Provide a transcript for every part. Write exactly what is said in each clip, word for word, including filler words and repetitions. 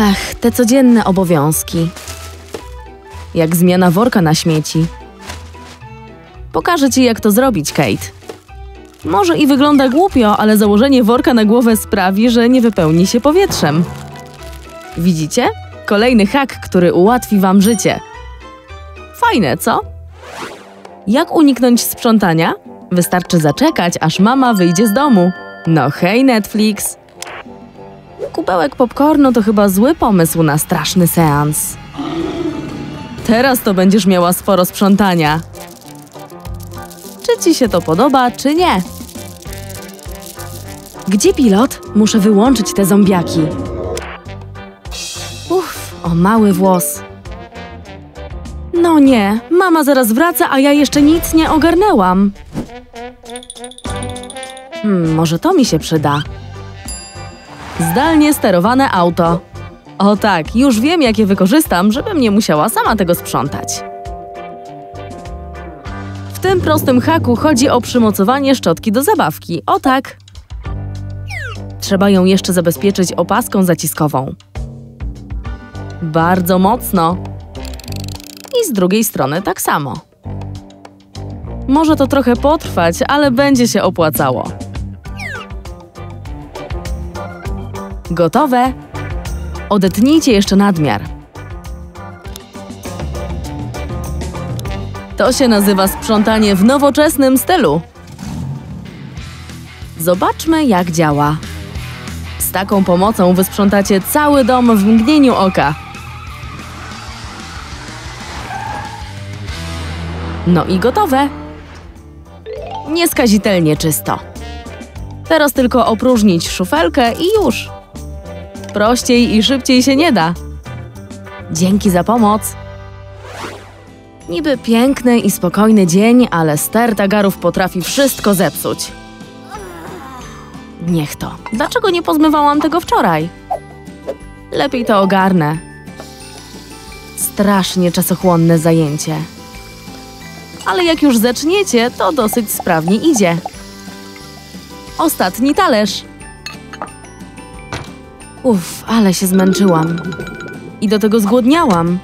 Ach, te codzienne obowiązki. Jak zmiana worka na śmieci. Pokażę ci, jak to zrobić, Kate. Może i wygląda głupio, ale założenie worka na głowę sprawi, że nie wypełni się powietrzem. Widzicie? Kolejny hak, który ułatwi wam życie. Fajne, co? Jak uniknąć sprzątania? Wystarczy zaczekać, aż mama wyjdzie z domu. No hej, Netflix! Kubełek popcornu to chyba zły pomysł na straszny seans. Teraz to będziesz miała sporo sprzątania. Czy ci się to podoba, czy nie? Gdzie pilot? Muszę wyłączyć te zombiaki. Uff, o mały włos. No nie, mama zaraz wraca, a ja jeszcze nic nie ogarnęłam. Hmm, może to mi się przyda. Zdalnie sterowane auto. O tak, już wiem, jak je wykorzystam, żebym nie musiała sama tego sprzątać. W tym prostym haku chodzi o przymocowanie szczotki do zabawki. O tak. Trzeba ją jeszcze zabezpieczyć opaską zaciskową. Bardzo mocno. I z drugiej strony tak samo. Może to trochę potrwać, ale będzie się opłacało. Gotowe? Odetnijcie jeszcze nadmiar. To się nazywa sprzątanie w nowoczesnym stylu. Zobaczmy, jak działa. Z taką pomocą wysprzątacie cały dom w mgnieniu oka. No i gotowe. Nieskazitelnie czysto. Teraz tylko opróżnić szufelkę i już. Prościej i szybciej się nie da. Dzięki za pomoc. Niby piękny i spokojny dzień, ale ster tagarów potrafi wszystko zepsuć. Niech to. Dlaczego nie pozmywałam tego wczoraj? Lepiej to ogarnę. Strasznie czasochłonne zajęcie. Ale jak już zaczniecie, to dosyć sprawnie idzie. Ostatni talerz. Uff, ale się zmęczyłam. I do tego zgłodniałam.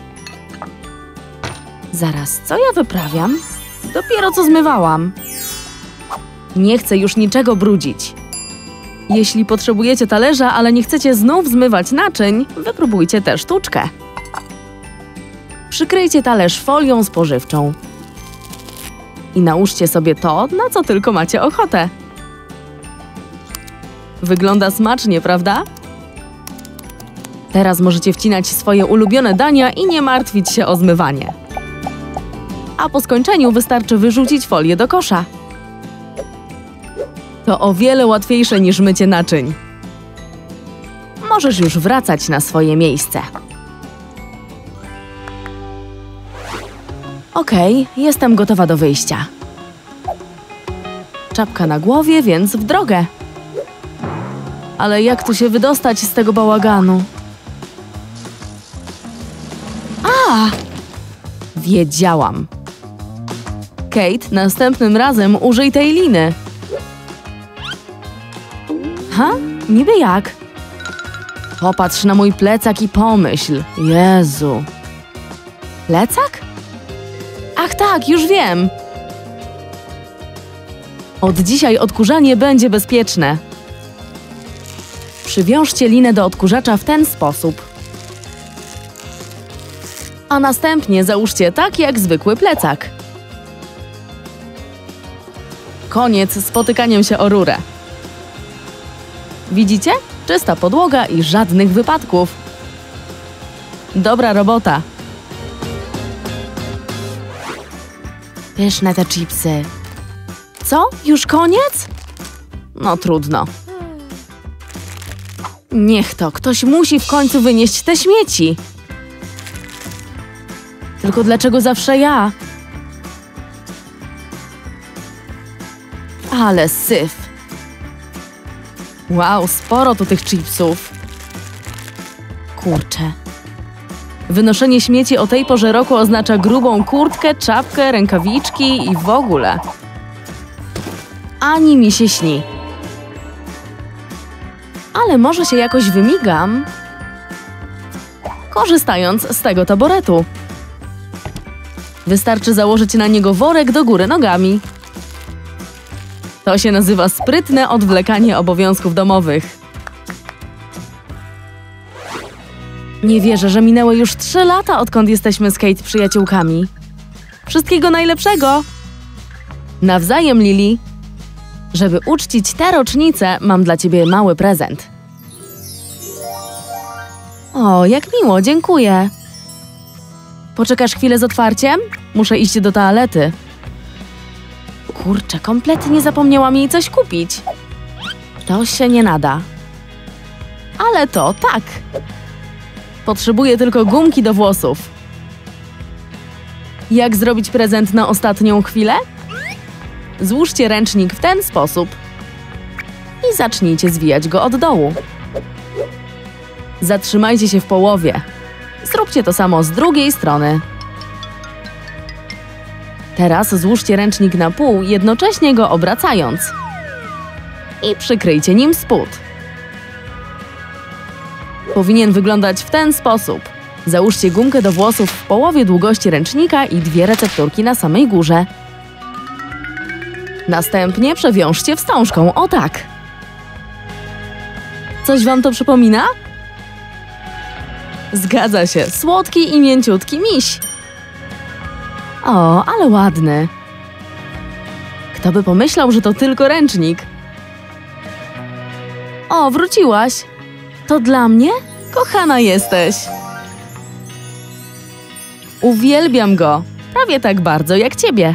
Zaraz, co ja wyprawiam? Dopiero co zmywałam. Nie chcę już niczego brudzić. Jeśli potrzebujecie talerza, ale nie chcecie znów zmywać naczyń, wypróbujcie tę sztuczkę. Przykryjcie talerz folią spożywczą. I nałóżcie sobie to, na co tylko macie ochotę. Wygląda smacznie, prawda? Teraz możecie wcinać swoje ulubione dania i nie martwić się o zmywanie. A po skończeniu wystarczy wyrzucić folię do kosza. To o wiele łatwiejsze niż mycie naczyń. Możesz już wracać na swoje miejsce. Okej, jestem gotowa do wyjścia. Czapka na głowie, więc w drogę. Ale jak tu się wydostać z tego bałaganu? A! Wiedziałam. Kate, następnym razem użyj tej liny. Ha? Niby jak? Popatrz na mój plecak i pomyśl. Jezu. Plecak? Ach tak, już wiem. Od dzisiaj odkurzanie będzie bezpieczne. Przywiążcie linę do odkurzacza w ten sposób. A następnie załóżcie tak jak zwykły plecak. Koniec z spotykaniem się o rurę. Widzicie? Czysta podłoga i żadnych wypadków. Dobra robota. Pyszne te chipsy. Co? Już koniec? No trudno. Niech to, ktoś musi w końcu wynieść te śmieci. Tylko dlaczego zawsze ja? Ale syf. Wow, sporo tu tych chipsów. Kurczę. Wynoszenie śmieci o tej porze roku oznacza grubą kurtkę, czapkę, rękawiczki i w ogóle. Ani mi się śni. Ale może się jakoś wymigam? korzystając z tego taboretu. Wystarczy założyć na niego worek do góry nogami. To się nazywa sprytne odwlekanie obowiązków domowych. Nie wierzę, że minęły już trzy lata, odkąd jesteśmy z Kate przyjaciółkami. Wszystkiego najlepszego! Nawzajem, Lili. Żeby uczcić tę rocznicę, mam dla ciebie mały prezent. O, jak miło, dziękuję. Poczekasz chwilę z otwarciem? Muszę iść do toalety. Kurczę, kompletnie zapomniałam jej coś kupić. To się nie nada. Ale to tak. Potrzebuję tylko gumki do włosów. Jak zrobić prezent na ostatnią chwilę? Złóżcie ręcznik w ten sposób i zacznijcie zwijać go od dołu. Zatrzymajcie się w połowie. Zróbcie to samo z drugiej strony. Teraz złóżcie ręcznik na pół, jednocześnie go obracając. I przykryjcie nim spód. Powinien wyglądać w ten sposób. Załóżcie gumkę do włosów w połowie długości ręcznika i dwie recepturki na samej górze. Następnie przewiążcie wstążką, o tak. Coś wam to przypomina? Zgadza się, słodki i mięciutki miś. O, ale ładny. Kto by pomyślał, że to tylko ręcznik? O, wróciłaś. To dla mnie? Kochana jesteś. Uwielbiam go. Prawie tak bardzo jak ciebie.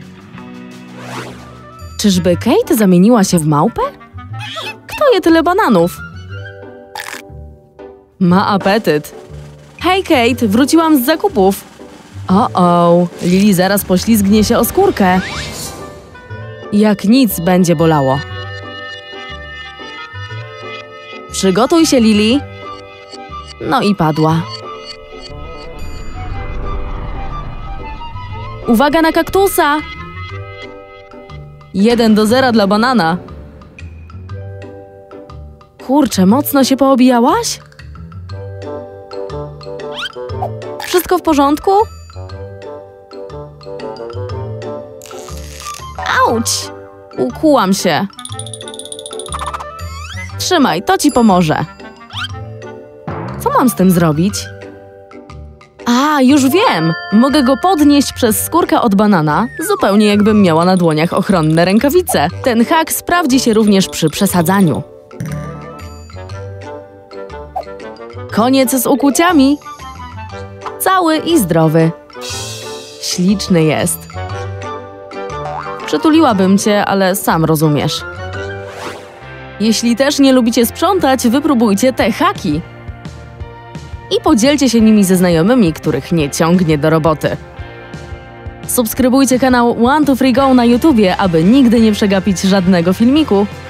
Czyżby Kate zamieniła się w małpę? Kto je tyle bananów? Ma apetyt. Hej, Kate, wróciłam z zakupów. O-o, Lili zaraz poślizgnie się o skórkę. Jak nic będzie bolało. Przygotuj się, Lili. No i padła. Uwaga na kaktusa! Jeden do zera dla banana. Kurczę, mocno się poobijałaś? Wszystko w porządku? Auć! Ukułam się. Trzymaj, to ci pomoże. Co mam z tym zrobić? A, już wiem! Mogę go podnieść przez skórkę od banana, zupełnie jakbym miała na dłoniach ochronne rękawice. Ten hak sprawdzi się również przy przesadzaniu. Koniec z ukuciami. Cały i zdrowy. Śliczny jest. Przytuliłabym cię, ale sam rozumiesz. Jeśli też nie lubicie sprzątać, wypróbujcie te haki. I podzielcie się nimi ze znajomymi, których nie ciągnie do roboty. Subskrybujcie kanał One Two Three Go na YouTubie, aby nigdy nie przegapić żadnego filmiku.